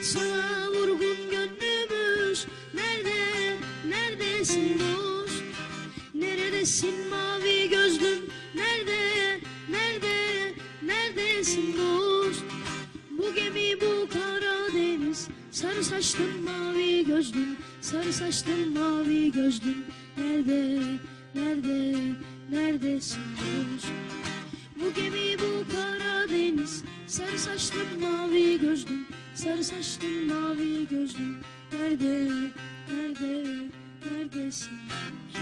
Sana vurgun gönlümüz, nerede, neredesin dost? Neredesin mavi gözlüm, nerede, nerede, neredesin dost? Bu gemi bu Karadeniz, sarı saçlım mavi gözlüm, sarı saçlım mavi gözlüm, nerede, nerede, neredesin dost? Bu gemi bu Karadeniz, sarı saçlım mavi gözlüm, sarı saçlım mavi gözlüm, nerede, nerede, neredesin dost?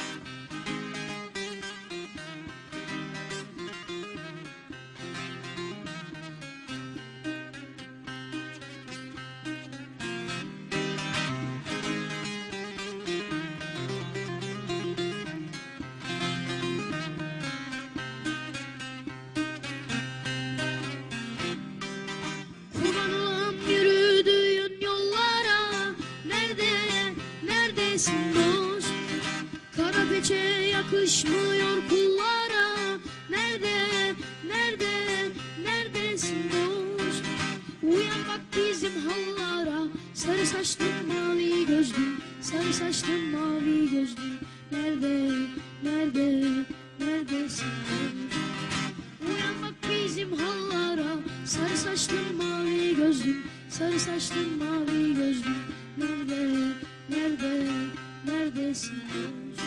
Kullanılan yürüdüğün yollara, nerede, neredesin dost? Kara peçe yakışmıyor kullara, nerede, nerede, neredesin dost? Uyan bak bizim hallara, sarı saçlım mavi gözlüm, sarı saçlım mavi gözlüm, nerede, nerede, neredesin dost? Uyan bak bizim hallara, sarı saçlım mavi gözlüm, sarı saçlım mavi gözlüm, nerede, nerede, neredesin dost?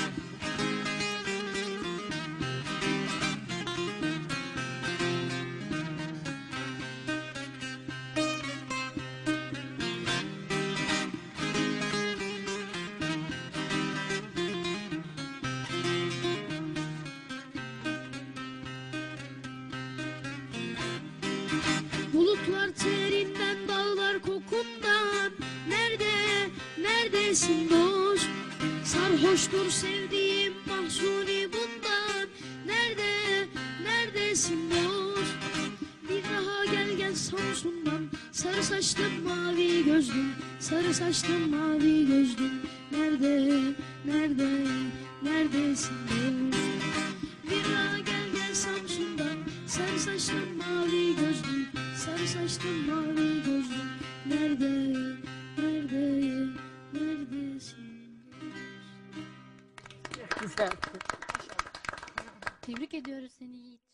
Bulutlar terinden, dağlar kokundan, nerede, neredesin dost? Sarhoştur sevdiğim mahzuni bundan, nerede, neredesin dost? Bir daha gel gel Samsun'dan, sarı saçlım mavi gözlüm, sarı saçlım mavi gözlüm, nerede, nerede, neredesin dost? Bir daha gel gel Samsun'dan, sarı saçlım mavi gözlüm, sarı saçlım mavi gözlüm, nerede, nerede, neredesin? Güzel. Tebrik ediyoruz seni Yiğit.